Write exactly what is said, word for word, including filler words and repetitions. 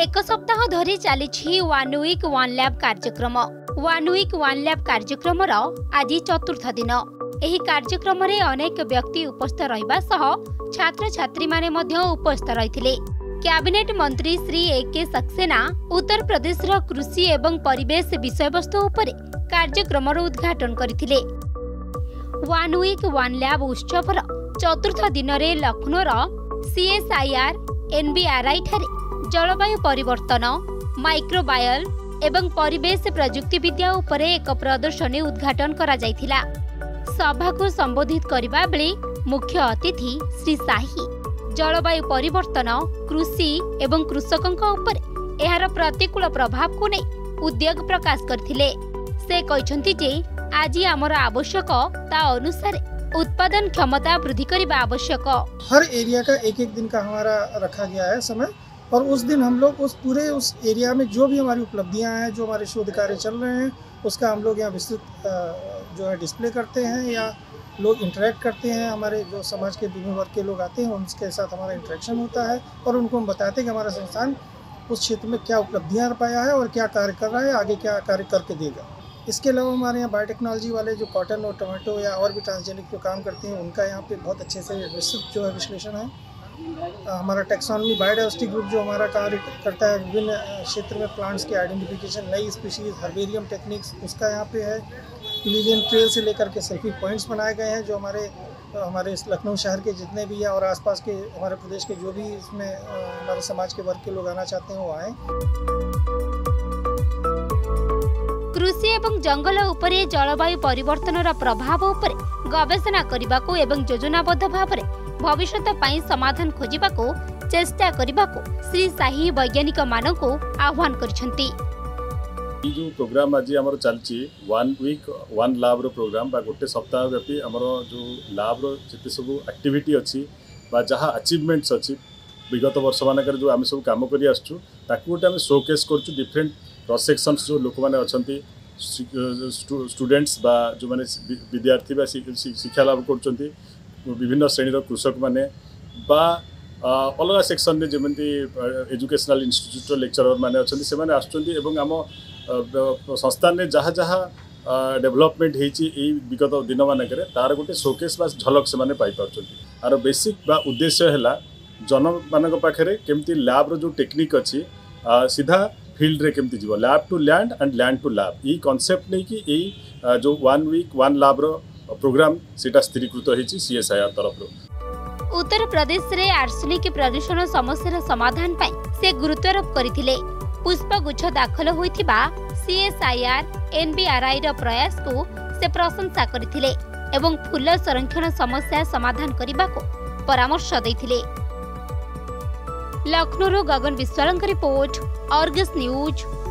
एक सप्ताह धरी चली वन वीक वन लैब कार्यक्रम वन वीक वन लैब कार्यक्रम आज चतुर्थ दिन। एही कार्यक्रम रे अनेक व्यक्ति उपस्थित रहिबा सह छात्र छात्री माने मध्य उपस्थित रहिथिले। कैबिनेट मंत्री श्री ए के सक्सेना उत्तर प्रदेश रो कृषि एवं परिवेश विषय वस्तु उपरे कार्यक्रम उद्घाटन करथिले। वन वीक वन लैब उत्सव चतुर्थ दिन रे लखनऊ सीएसआईआर एनबीआरआई ठारे जलवायु परिवर्तन माइक्रोबायल एवं परिवेश प्रजुक्ति विद्या उपरे एक प्रदर्शनी उद्घाटन करा जायथिला। सभा को संबोधित करबा बेले मुख्य अतिथि श्री शाही जलवायु परिवर्तन कृषि एवं कृषकों उपरे एहार प्रतिकूल प्रभाव को नहीं उद्योग प्रकाश करथिले। से कहछन्ति जे आज आमर आवश्यक ता अनुसार उत्पादन क्षमता वृद्धि करना आवश्यक। हर एरिया का एक एक दिन का हमारा रखा गया है समय, और उस दिन हम लोग उस पूरे उस एरिया में जो भी हमारी उपलब्धियां हैं, जो हमारे शोध कार्य चल रहे हैं, उसका हम लोग यहाँ विस्तृत जो है डिस्प्ले करते हैं या लोग इंटरेक्ट करते हैं। हमारे जो समाज के विभिन्न वर्ग के लोग आते हैं उनके साथ हमारा इंटरेक्शन होता है और उनको हम बताते हैं कि हमारा संस्थान उस क्षेत्र में क्या उपलब्धियाँ पाया है और क्या कार्य कर रहा है, आगे क्या कार्य करके देगा। इसके अलावा हमारे यहाँ बायोटेक्नोलॉजी वाले जो कॉटन और टमाटो या और भी ट्रांसजेनिक जो काम करते हैं उनका यहाँ पे बहुत अच्छे से विस्तृत जो है विश्लेषण है। हमारा टेक्सोनॉमी बायोडाइवर्सिटी ग्रुप जो हमारा कार्य करता है विभिन्न क्षेत्र में प्लांट्स के आइडेंटिफिकेशन, नई स्पीशीज, हर्बेरियम टेक्निक्स, उसका यहाँ पे है। पिलीजियन ट्रेल से लेकर के सेल्फी पॉइंट्स बनाए गए हैं जो हमारे हमारे लखनऊ शहर के जितने भी या और आसपास के हमारे प्रदेश के जो भी इसमें हमारे समाज के वर्ग के लोग आना चाहते हैं वो आए। कृषि एवं जंगल उपरे जलवायु परिवर्तन प्रभाव उपरे गवेषणा करने एवं योजनाबद्ध भाव में भविष्यत पई समाधान खोजिबा को चेष्टा करबा को श्री शाही वैज्ञानिक मानक को आह्वान करछंती। जो प्रोग्राम आज आमर चलची वन वीक वन लैब रो प्रोग्राम बा गोटे सप्ताह व्यापी आमर जो लैब रो जिते सब एक्टिविटी अच्छी बा जहाँ अचीवमेंट्स अच्छी विगत वर्ष मानक जो आम सब काम करी आसछु ताकू गोटे आम शोकेस करछु। डिफरेंट क्रॉस सेक्शंस जो लोक मैंने अच्छा स्टूडेंट्स बा जो मैंने विद्यार्थी बा शिक्षा लाभ कर विभिन्न श्रेणीर कृषक मैंने बा अलग सेक्शन में जमी एजुकेशनल इंस्टीट्यूट लेक्चरर मैंने अच्छा से मैंने आसुँच आम संस्थान में जहाँ जहाँ डेवलपमेंट होती विगत दिन मानक तार गोटे शोकेस बा झलक से मैंने पाइपर। आर बेसिक बा उद्देश्य है जन मान पाखे केमती लैब रो जो टेक्निक अच्छी सीधा फील्ड रे केमती जीव lab to land and land to lab ये कॉन्सेप्ट नहीं कि यही जो वन वीक वन लैब रो प्रोग्राम सेटा स्थिरीकृत होइछि सीएसआईआर तरफ रो। उत्तर प्रदेश रे आर्सेनिक प्रदूषण समस्या समाधान पाई से गुरुत्वारोप करथिले। पुष्पगुच्छ दाखल होइथिबा सीएसआईआर एनबीआरआई रो प्रयास को से प्रशंसा करथिले एवं फूल संरक्षण समस्या समाधान करबा को परामर्श दैथिले। Lucknow Gagan Biswal report, Argus news.